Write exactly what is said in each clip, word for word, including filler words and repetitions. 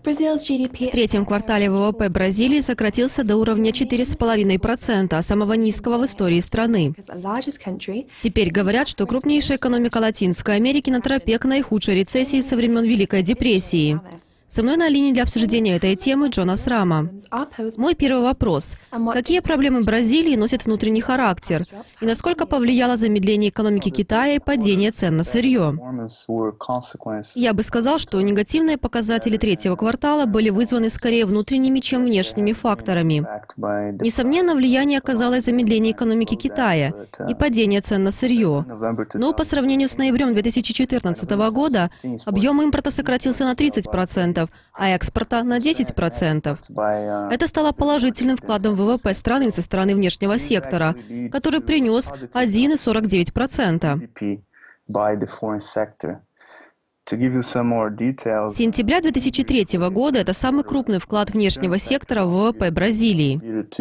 В третьем квартале ВВП Бразилии сократился до уровня четыре целых пять десятых процента, самого низкого в истории страны. Теперь говорят, что крупнейшая экономика Латинской Америки на тропе к наихудшей рецессии со времен Великой депрессии. Со мной на линии для обсуждения этой темы Джонас Рама. Мой первый вопрос. Какие проблемы Бразилии носят внутренний характер? И насколько повлияло замедление экономики Китая и падение цен на сырье? Я бы сказал, что негативные показатели третьего квартала были вызваны скорее внутренними, чем внешними факторами. Несомненно, влияние оказало замедление экономики Китая и падение цен на сырье. Но по сравнению с ноябрем две тысячи четырнадцатого года объем импорта сократился на тридцать процентов, а экспорта на десять процентов. Это стало положительным вкладом в ВВП страны со стороны внешнего сектора, который принес один целых сорок девять сотых процента. С сентября две тысячи третьего года это самый крупный вклад внешнего сектора в ВВП Бразилии.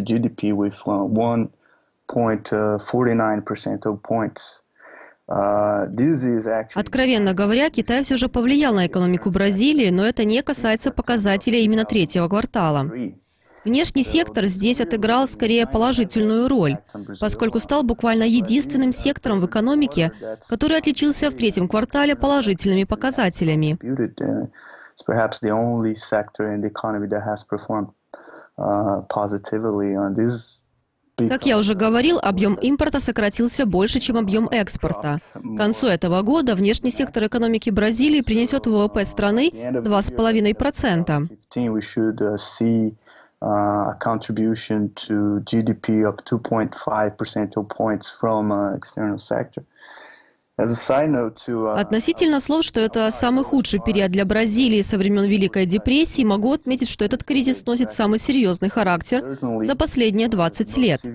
Откровенно говоря, Китай все же повлиял на экономику Бразилии, но это не касается показателей именно третьего квартала. Внешний сектор здесь отыграл скорее положительную роль, поскольку стал буквально единственным сектором в экономике, который отличился в третьем квартале положительными показателями. Как я уже говорил, объем импорта сократился больше, чем объем экспорта. К концу этого года внешний сектор экономики Бразилии принесет в ВВП страны два целых пять десятых процента. Относительно слов, что это самый худший период для Бразилии со времен Великой депрессии, могу отметить, что этот кризис носит самый серьезный характер за последние двадцать лет. С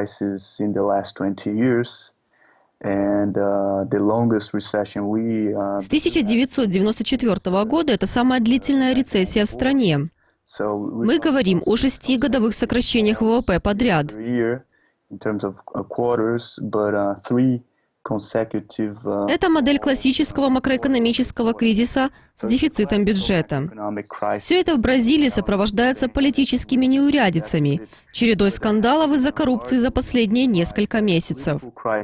тысяча девятьсот девяносто четвёртого года это самая длительная рецессия в стране. Мы говорим о шести годовых сокращениях ВВП подряд. Это модель классического макроэкономического кризиса с дефицитом бюджета. Все это в Бразилии сопровождается политическими неурядицами, чередой скандалов из-за коррупции за последние несколько месяцев.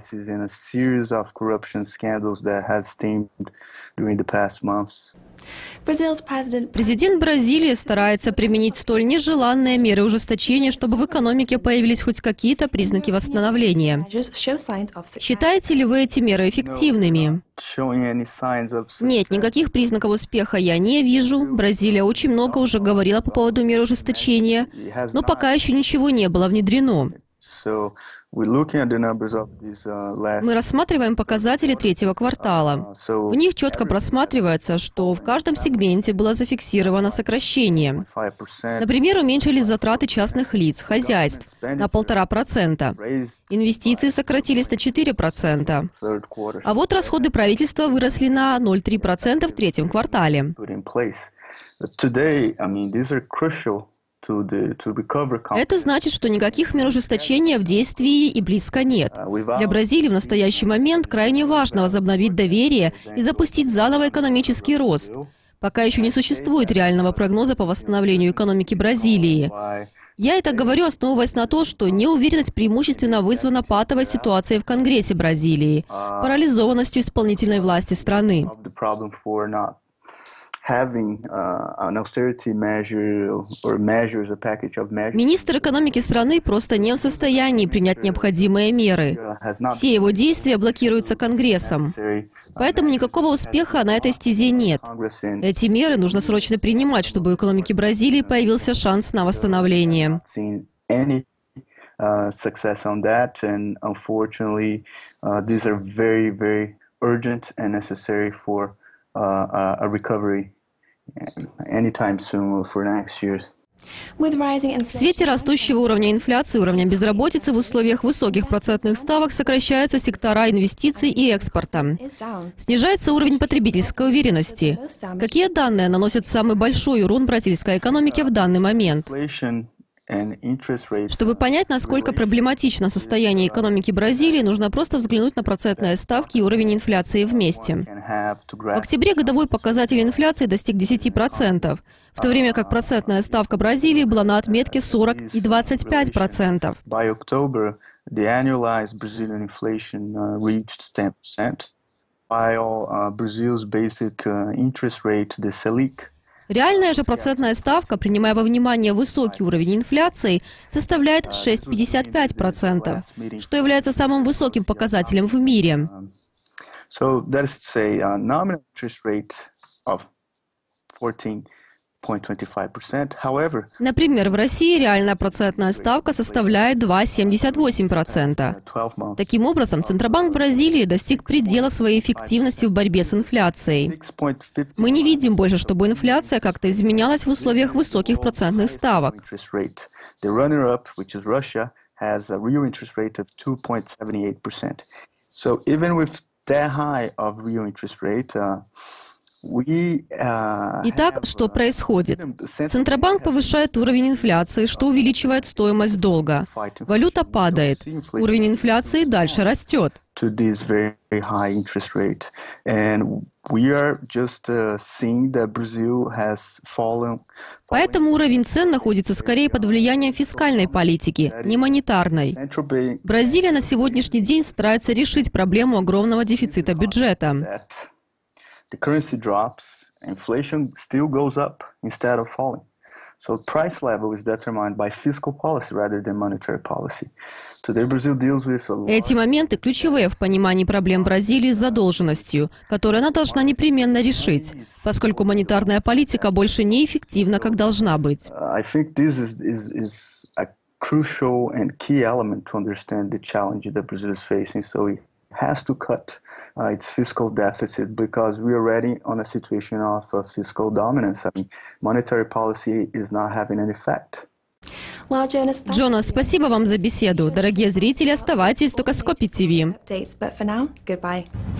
Президент Бразилии старается применить столь нежеланные меры ужесточения, чтобы в экономике появились хоть какие-то признаки восстановления. Считаете ли вы эти меры эффективными? Нет, никаких признаков успеха я не вижу. Бразилия очень много уже говорила по поводу мер ужесточения, но пока еще ничего не было внедрено. Мы рассматриваем показатели третьего квартала. В них четко просматривается, что в каждом сегменте было зафиксировано сокращение. Например, уменьшились затраты частных лиц, хозяйств на полтора процента. Инвестиции сократились на четыре процента. А вот расходы правительства выросли на ноль целых три десятых процента в третьем квартале. Это значит, что никаких мер ужесточения в действии и близко нет. Для Бразилии в настоящий момент крайне важно возобновить доверие и запустить заново экономический рост. Пока еще не существует реального прогноза по восстановлению экономики Бразилии. Я это говорю, основываясь на том, что неуверенность преимущественно вызвана патовой ситуацией в Конгрессе Бразилии, парализованностью исполнительной власти страны. Министр экономики страны просто не в состоянии принять необходимые меры. Все его действия блокируются Конгрессом. Поэтому никакого успеха на этой стезе нет. Эти меры нужно срочно принимать, чтобы у экономики Бразилии появился шанс на восстановление. В свете растущего уровня инфляции, уровня безработицы в условиях высоких процентных ставок сокращаются сектора инвестиций и экспорта. Снижается уровень потребительской уверенности. Какие данные наносят самый большой урон бразильской экономике в данный момент? Чтобы понять, насколько проблематично состояние экономики Бразилии, нужно просто взглянуть на процентные ставки и уровень инфляции вместе. В октябре годовой показатель инфляции достиг десяти процентов, в то время как процентная ставка Бразилии была на отметке сорок и двадцать пять процентов. Реальная же процентная ставка, принимая во внимание высокий уровень инфляции, составляет шесть целых пятьдесят пять сотых процента, что является самым высоким показателем в мире. Например, в России реальная процентная ставка составляет два целых семьдесят восемь сотых процента. Таким образом, Центробанк Бразилии достиг предела своей эффективности в борьбе с инфляцией. Мы не видим больше, чтобы инфляция как-то изменялась в условиях высоких процентных ставок. Итак, что происходит? Центробанк повышает уровень инфляции, что увеличивает стоимость долга. Валюта падает, уровень инфляции дальше растет. Поэтому уровень цен находится скорее под влиянием фискальной политики, не монетарной. Бразилия на сегодняшний день старается решить проблему огромного дефицита бюджета. The currency drops, inflation still goes up instead of falling. So price level is determined by fiscal policy rather than monetary policy. Today Brazil deals with a lot... Эти моменты ключевые в понимании проблем Бразилии с задолженностью, которую она должна непременно решить, поскольку монетарная политика больше неэффективна, как должна быть. I think this is, is, is a crucial and key element to understand the challenge that Brazil is facing. So we has to cut uh, its fiscal deficit because we are already on a situation of uh, fiscal dominance. I mean, monetary policy is not having an effect. Джонас, спасибо вам за беседу. Дорогие зрители, оставайтесь только с Скопи ти ви.